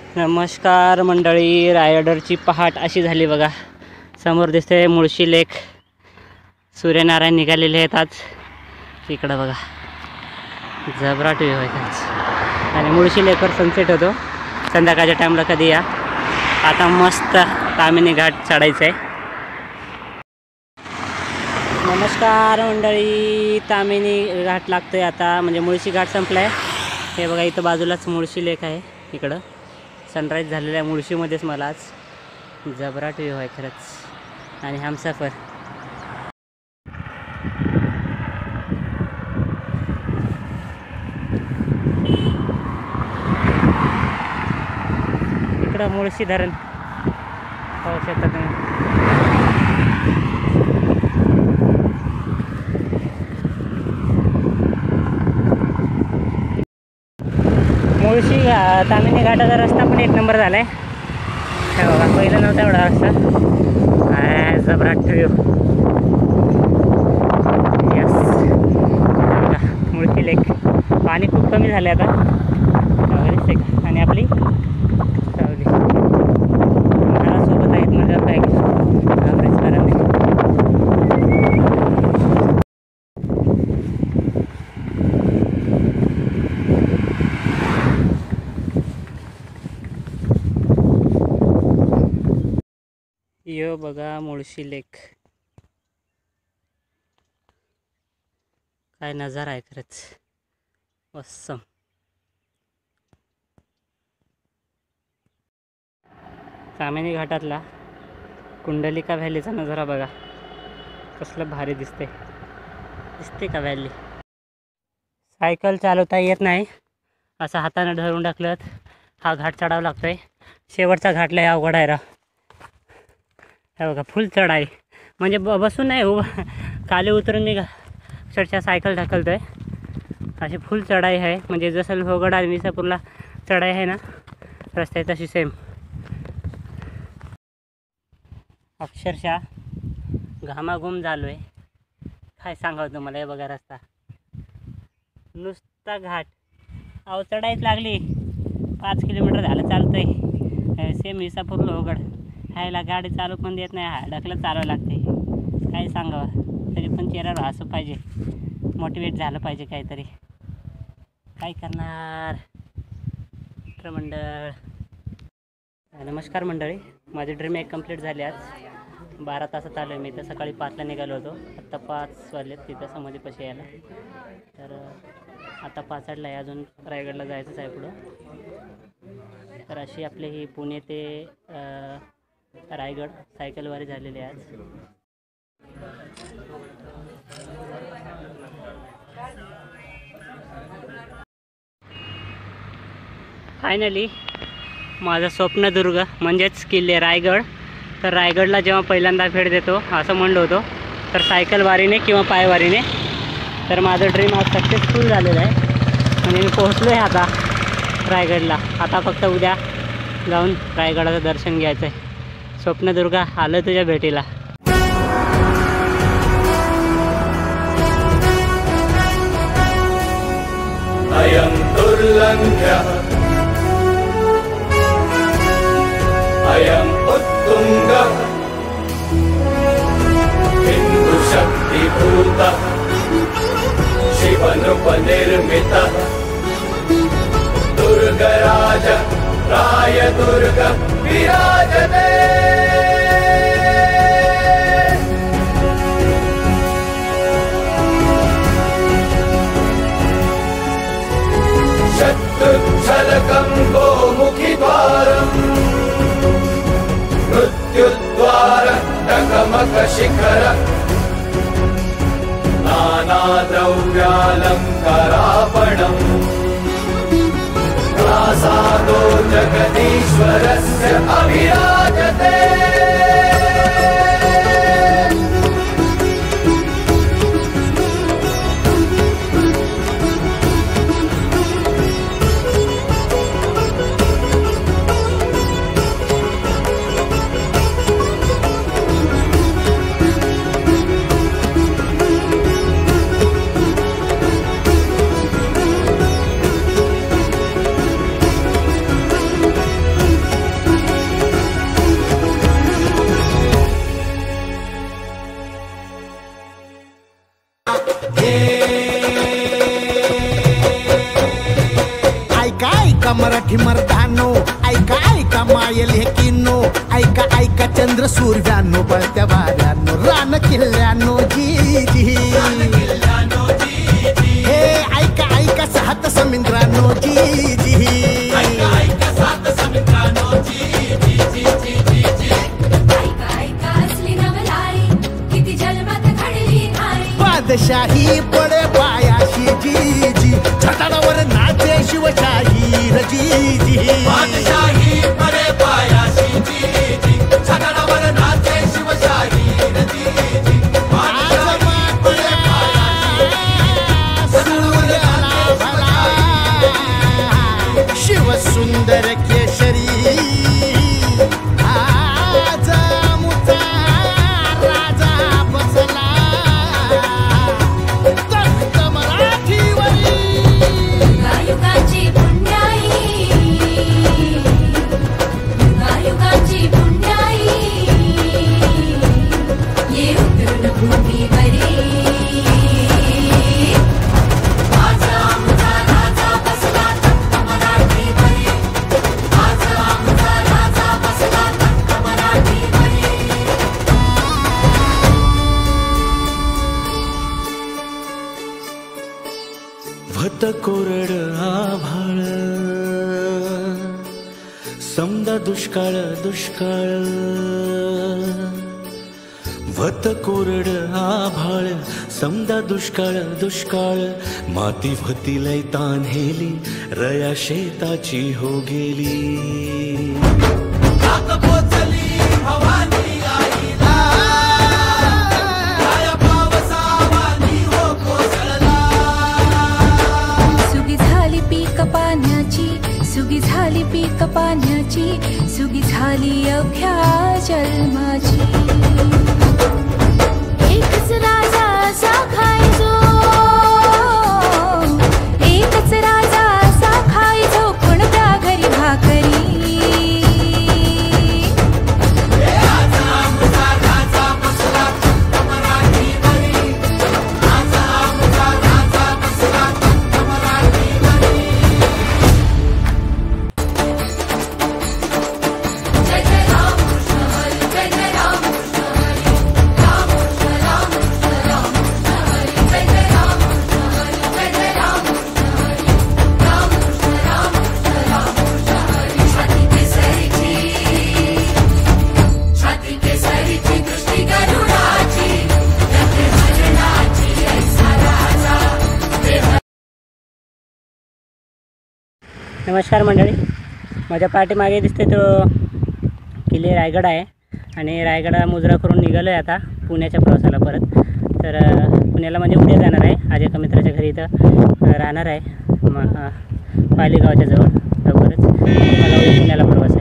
नमस्कार मंडळी, रायगडची पहाट अशी झाली बघा. समोर दिसते मुळशी लेक. सूर्यनारायण निघालेले आहेत आज. इकडं बघा जबराट व्ह्यू आहे आज. आणि मुळशी लेकवर सनसेट होतो संध्याकाळच्या टाईमला. कधी या. आता मस्त तामिनी घाट चढायचं आहे. नमस्कार मंडळी, तामिनी घाट लागतोय आता. म्हणजे मुळशी घाट संपला आहे. हे बघा इथं बाजूलाच मुळशी लेक आहे. इकडं सनराईज झालेला आहे मुळशीमध्येच. मला आज जबराट व्ह्यू आहे खरंच. आणि हमसफर इकडं मुळशी धरण पाहू शकता तुम्ही. मुळशी तामिनी घाटाचा रस्ता पण एक नंबर झाला आहे. हे बघा पहिलं नव्हता एवढा रस्ता. जबराट व्ह्यू. यस बघा मुळशी लेक. पाणी खूप कमी झालं आहे आता वगैरे का. आणि आपली सावली मला सोबत आहेत म्हणजे काय अभ्यास करा नाही. यो बघा मुळशी लेक. काय नजारा आहे खरंच. ऑसम. तामिनी घाटातला कुंडलिका व्हॅलीचा नजारा बघा. कसलं भारी दिसते. दिसते का व्हॅली. सायकल चालवता येत नाही. असं हाताने धरून टाकलं हा घाट चढावा लागतोय. शेवटचा घाट लय अवघड आहे. हे बघा फुल चढाई. म्हणजे बसून नाही उभं खाली उतरून मी अक्षरशः सायकल ढकलतोय. अशी फुल चढाई आहे. म्हणजे जसं लोहगड आणि विसापूरला चढाई आहे ना रस्ते तशी सेम. अक्षरशः घामाघूम झालो आहे. काय सांगावं तुम्हाला. हे बघा रस्ता नुसता घाट. अहो चढाईच लागली. 5 किलोमीटर झालं चालतंय. सेम विसापूर लोहगड. ह्याला गाडी चालू पण देत नाही. ढकलत चालवावं लागते. काय सांगावं. तरी पण चेहऱ्यावर हसू पाहिजे. मोटिवेट झालं पाहिजे काहीतरी. काय करणार मंडळ. नमस्कार मंडळी, माझी ड्रीम एक कंप्लीट झाली. आज 12 तासात आलो आहे मी. तर सकाळी 5ला निघालो होतो. आत्ता 5 वाजलेत तिथं समाधीपाशी यायला. तर आता 5:08 आहे. अजून रायगडला जायचंच आहे पुढं. तर अशी आपली ही पुणे ते रायगड सायकलवारी झालेली आहे आज. फायनली माझं स्वप्नदुर्ग म्हणजेच किल्ले रायगड. तर रायगडला जेव्हा पहिल्यांदा भेट देतो असं म्हणलो होतो तर सायकलवारीने किंवा पायवारीने. तर माझं ड्रीम आज सक्सेसफुल झालेलं आहे. म्हणजे मी पोहोचलो आहे आता रायगडला. आता फक्त उद्या जाऊन रायगडाचं दर्शन घ्यायचं आहे. स्वप्नदुर्ग आलं तुझ्या भेटीला. अयं दुर्लंघ्यः अयं उत्तुंगः हिंदुशक्तिभूतः शिवनृपनिर्मितः दुर्गराज रायदुर्ग विराजते. शत्रुच्छलकं गोमुखिद्वारम् मृत्युद्वार टकमकशिखर नानाद्रव्यालङ्कारापणम् प्रासादो जगदीश्वरस्य अभिराजते. ऐका मराठी मर्दानो, ऐका ऐका मायल हे किन्नो, ऐका ऐका चंद्र सूर्यानो, बळत्या वाऱ्यानो, रान किल्ल्यानो जी जी, हे ऐका ऐका सात समुद्रानो जी जी, ऐका सात समुद्रानो जी जी जी जी जी जी. ऐका ऐका असली नवलाई, किती जन्मात घडली नारी. बादशाही पडे पायाशी जी जी, छटाडावर नाचे शिवशाही जी जी, बादशाही परे पायाशी जी जी, छटाडावर नाचे शिवशाही जी जी. बादशाही परे सूर्याला भला शिव सुंदर केशरी, आज मुचा राजा बसला तख्त मराठीवरी. युगायुगाची पुण्याई, युगायुगाची पुण्याई, ये उतरून भूमीवरी. आजा आमचा राजा बसला तख्त मराठीवरी. आजा आमचा राजा बसला तख्त मराठीवरी. भत कोरड आभाळ, समदा दुष्काळ दुष्काळ. भत कोरड आभाळ, समदा दुष्काळ दुष्काळ. माती भती लय तान्हेली, रया शेताची हो गेली. नाक पोचली भवानी आईला, काय पावसावानी हो कोसळला. सुगी झाली पीक पाण्याची, सुगी झाली पीक पाण्याची, सुगी झाली अवघ्या जन्माची. एकच राजा असा खायचो, एकच राजा असा खायचो, कोणत्या घरी भाकरी. आजा आमचा राजा बसला तख्त मराठीवरी. आजा आमचा राजा बसला तख्त मराठीवरी. जय जय राम कृष्ण हरी, जय जय राम कृष्ण हरी. राम कृष्ण राम कृष्ण राम कृष्ण हरी. जय जय राम कृष्ण हरी, जय जय राम कृष्ण हरी. राम कृष्ण राम कृष्ण राम कृष्ण हरी. छाती केसरीची, छाती केसरीची दृष्टी गरुडाची, गंगे भजनाची ऐसा राजा देव. नमस्कार मंडळी, माझ्या पाठीमागे दिसते तो किल्ले रायगड आहे आणि रायगडा मुजरा करून निघालो आहे आता पुण्याच्या प्रवासाला परत. तर पुण्याला म्हणजे उद्या जाणार आहे, आज एका मित्राच्या घरी इथं राहणार आहे पाली गावाच्या जवळ लवकरच. मला उद्या पुण्याला प्रवास आहे.